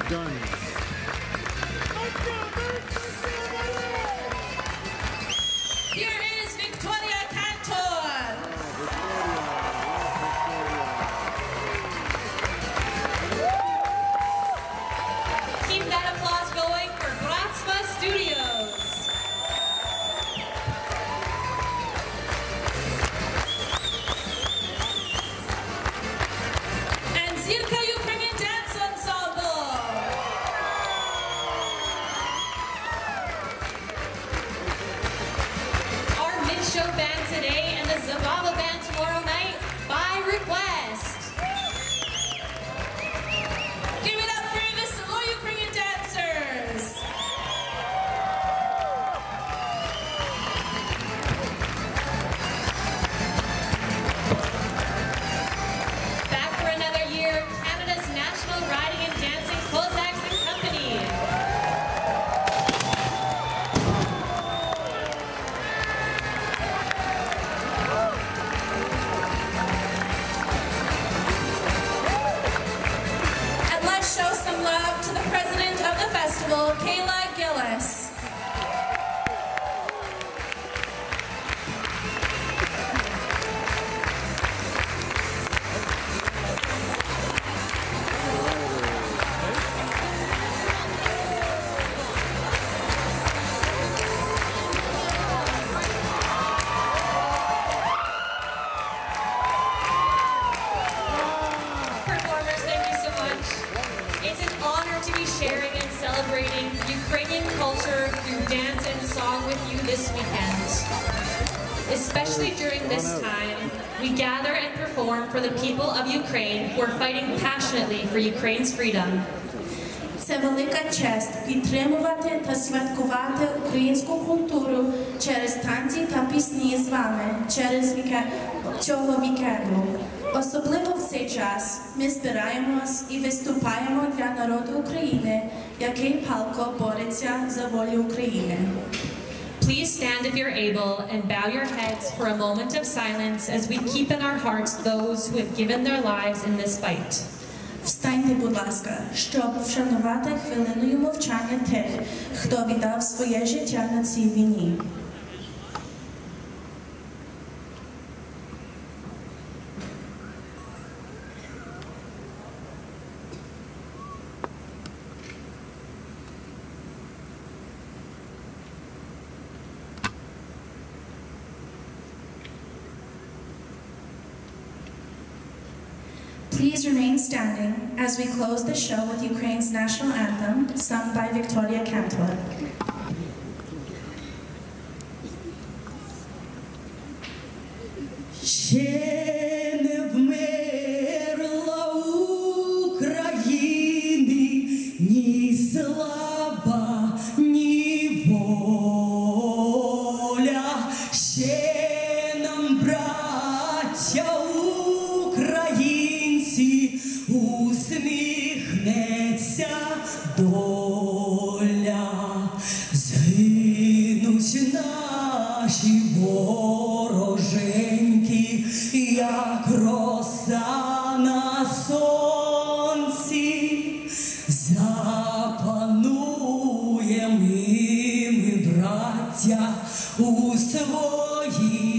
done. Here is Victoria Cantor. Keep that applause going for Bratsma Studios. And Zirka Ukrainian Dance Ensemble. Our mid-show band today and the Zabava band tomorrow night by request. Give it up for the Solo Ukrainian dancers. Back for another year, Canada's National Riding and Dancing Cossacks and Company. And let's show some love to the president of the festival, Kayla Gillis. Performers, thank you so much. It's an honor to be sharing and celebrating Ukrainian culture through dance and song with you this weekend. Especially during this time, we gather and perform for the people of Ukraine who are fighting passionately for Ukraine's freedom. Це велика честь підтримувати та святкувати українську культуру через танці та пісні з вами цього вікенду. Особливо в цей час ми збираємось і виступаємо для народу України, який палко бореться за волю України. Please stand if you're able and bow your heads for a moment of silence as we keep in our hearts those who have given their lives in this fight. Встаньте, будь ласка, щоб вшанувати хвилиною мовчання тих, хто віддав своє життя на цій війні. Please remain standing as we close the show with Ukraine's national anthem, sung by Victoria Cantor. Ще не вмерла України ні слава, ні воля. Ще нам, браття українці, усміхнеться доля. Згинуть наші вороженьки, як роса на сонці. Запануєм і ми, браття, у своїй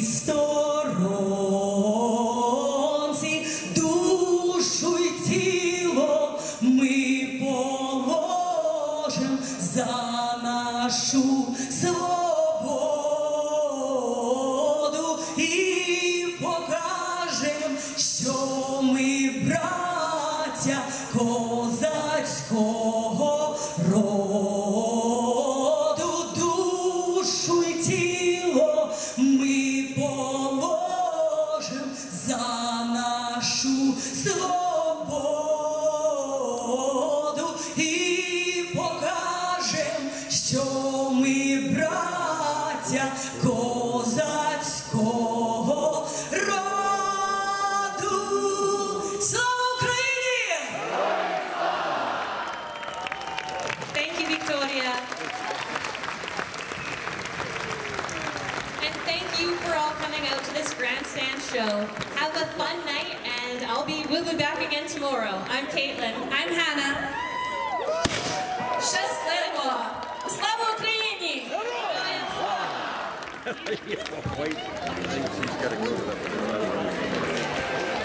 сторонці. Душу й тіло ми положим за нашу свободу і покажем, що ми браття козацького роду. Душу й тіло ми положим за нашу свободу і покажем, що ми браття козацького роду. Слава Україні! Thank you, Victoria. And thank you for all coming out to this grandstand show. Have a fun night, and we'll be back again tomorrow. I'm Caitlin. I'm Hannah. Щасливо! Слава Україні! Wait, she's got to go to that.